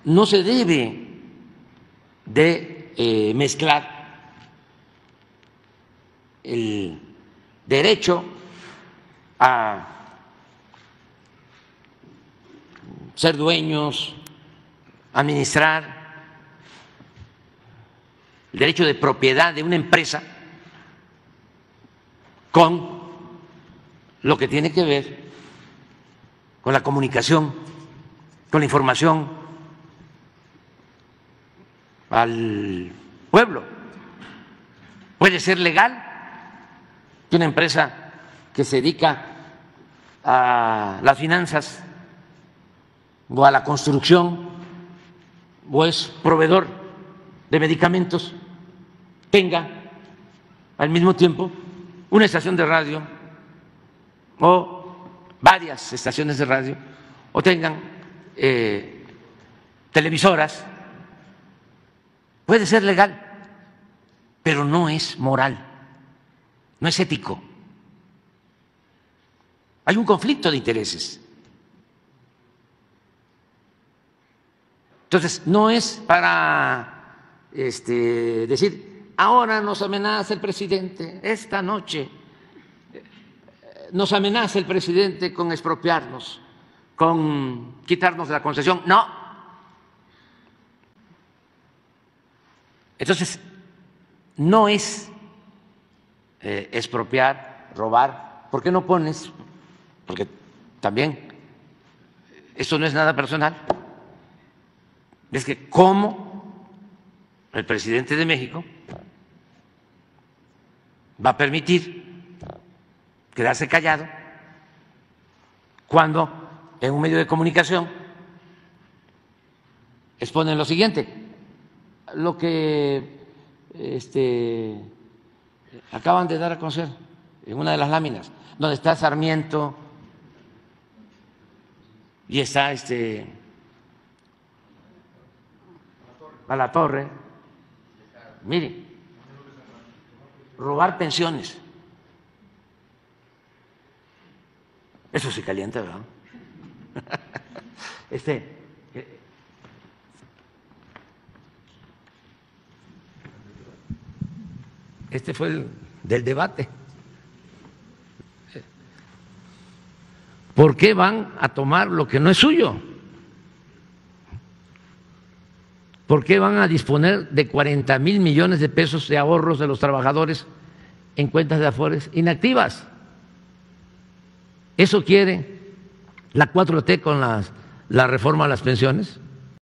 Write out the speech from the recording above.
no se debe de mezclar el derecho a ser dueños, administrar, el derecho de propiedad de una empresa con lo que tiene que ver con la comunicación, con la información al pueblo. Puede ser legal que una empresa que se dedica a las finanzas o a la construcción o es proveedor de medicamentos tenga al mismo tiempo una estación de radio o varias estaciones de radio o tengan televisoras. Puede ser legal, pero no es moral, no es ético. Hay un conflicto de intereses. Entonces, no es para decir, ahora nos amenaza el presidente, esta noche nos amenaza el presidente con expropiarnos, con quitarnos la concesión. No. Entonces, no es expropiar, robar. ¿Por qué no pones? Porque también esto no es nada personal. Es que cómo el presidente de México va a permitir quedarse callado cuando en un medio de comunicación exponen lo siguiente, lo que acaban de dar a conocer en una de las láminas, donde está Sarmiento y está a la Torre. Mire, robar pensiones. Eso se calienta, ¿verdad? Este fue el del debate. ¿Por qué van a tomar lo que no es suyo? ¿Por qué van a disponer de 40,000 millones de pesos de ahorros de los trabajadores en cuentas de Afores inactivas? ¿Eso quiere la 4T con la reforma a las pensiones?